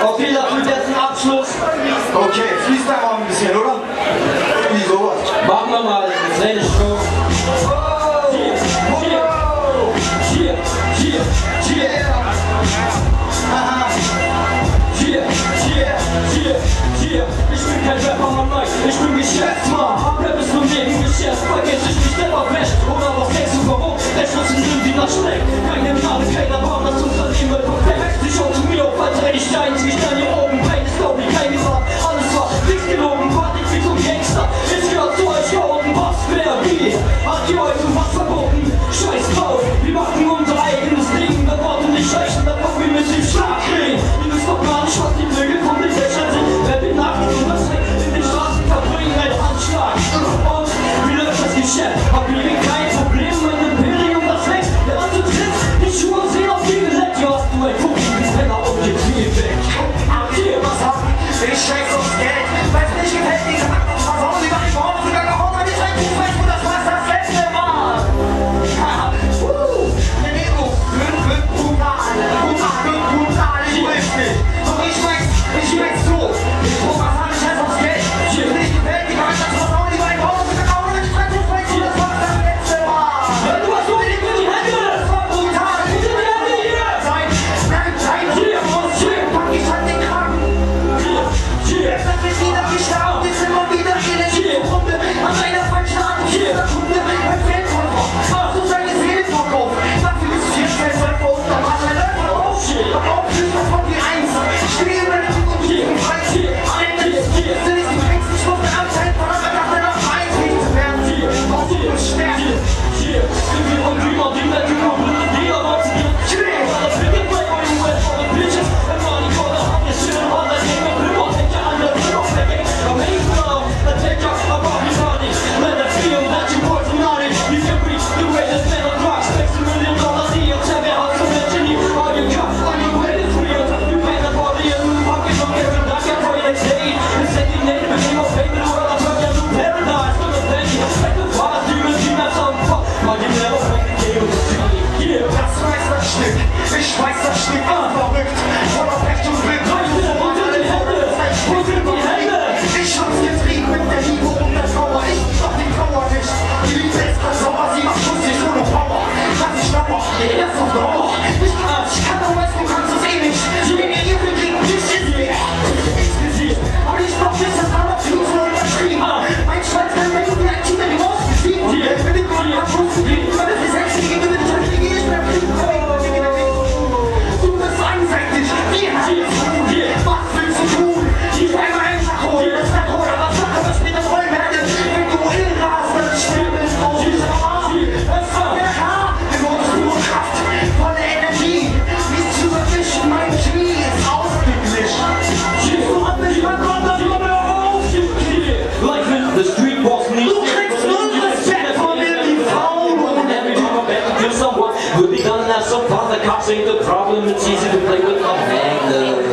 Okay, das wird jetzt ein Abschluss. Okay, fließt da mal ein bisschen, oder? Irgendwie sowas. Machen wir mal eine kleine Show. Ich bin kein Rapper, Mann, nein, ich bin Geschäftsmann. Rap ist nur Nebengeschäft, vergiss ich nicht, der war weg. Oder was denkst du, warum? Rechnungen sind wie nach Schleck. Keine Gnade, keiner Baum, das Unternehmen perfekt. Sie schaut zu mir auf, als hätte ich deins, wie ich dann hier oben. Pain ist glaub ich, kein gesagt, alles war nichts gelogen. Warte, ich bin so ein Gangster, ich gehör zu euch, hier oben, was wer wie? Hat ihr euch was verboten? Scheiß drauf, wir machen unser eigenes Ding. Da warten nicht scheißen, da kommen wir mit dem Schlag kriegen. Die müssen doch gar nicht, was die Flügel von den Dächern sind. Wer bin Nacht und das in den Straßen verbringen, ein Anschlag. Und wie läuft das Geschäft? Hab ich kein Problem, mein Imperium, das wächst. Der Ort tritt, die Schuhe sehen auf die Gelegt. Ja, hast du ein Kuchen, wie Penner und die Knie weg. Hier, was hab ich? Ich scheiß aufs Geld. Weil's nicht gefällt, die gemacht und versauen. Die machen Born, sogar gehauen, weil ich ein Buch weiß, wo das was das letzte war. Der Nero, brutal, ich weiß nicht. Doch ich weiß so. Ich guck, was hab ich heiß aufs Geld. Hier nicht gefällt, die gemacht und versauen. Die machen Born, sogar gehauen, weil ich ein Buch weiß, wo das was das letzte war. Du hast so wenig mit die Hände! Das war brutal. Wo sind die Hände hier? Nein, hier pack ich halt den Kragen. Jetzt hat mich wieder gestarrt, ist immer wieder in der Runde. An einer falschen Art und Kunde, ein Feldverkauf. So seine Seele verkauft. Dafür ist hier Feldverkauf und dann hat er Läufer auf. Auf ist das von die Eins. Stehe über den Typ und jeden Preis. Alle sind nicht die längsten Stunden Anzeit, von der Karte nach Eins nicht zu werden. Was du bestärkt. Hier sind wir und Dümer, die Welt überbrüllen, jeder weiß, wie das beginnt bei euch, Welt von den Bitches. Wenn man die Kohle hat, ist schön, und dann gehen wir drüber, denkt ja an der Brüder, vergeht. Am nächsten Mal, dann denkt ja, aber wie war nicht. Let us feel that you work not it. You can reach the greatest man on drugs. $6 million, die jetzt have your house to mention you. All you got, all you wait is real. You pay the body and you pocket on every dime, you're for your day. It's taking name, the name of payment, or I'll turn you to paradise. Gonna thank you, like the father, you will see that some fuck. But you never fucking gave it to me. Yeah. Das weiß das Stück, ich weiß das Stück, verrückt, voller Pech und Glück. Wo sind die Hände? Wo sind die Hände? Ich hab's getrieben mit der Liebe und der Trauer, ich doch die Trauer nicht. Die Liebe ist das sauer, sie macht lustig ohne Power. Lass ich schnapper, der ist auf Dauer. Ich kann doch was, du kannst es eh nicht. Sie gehen ihr Übel gegen dich in mir. Exklusiv, aber ich glaub nicht, dass man das Blut so übertrieben. Mein Schwanz kann mir nur wie ein Kind in die Maus gesiegt. Wenn ich nur die Abschluss gegeben, weil das ist selbst die Gewinne, die ich gehe, ich bleib fliegen. Du bist einseitig, wir haben was willst du tun? Die einmal einfach holen, das ist oder was sagt, was später voll werden. Wenn du hinrast, dann stimmst du diese Arm. Das ist ja klar, wir brauchen nur Kraft, volle Energie. Nicht zu verwischen, mein Knie ist ausgeglichen. Du hast mich mal Gott, das war mir auf. Like the street walks me. Du kriegst nur Respekt von mir, die Frauen. And every time I'm back to do someone, we'll be done that so far. The cops ain't the problem, it's easy to play with a magnet.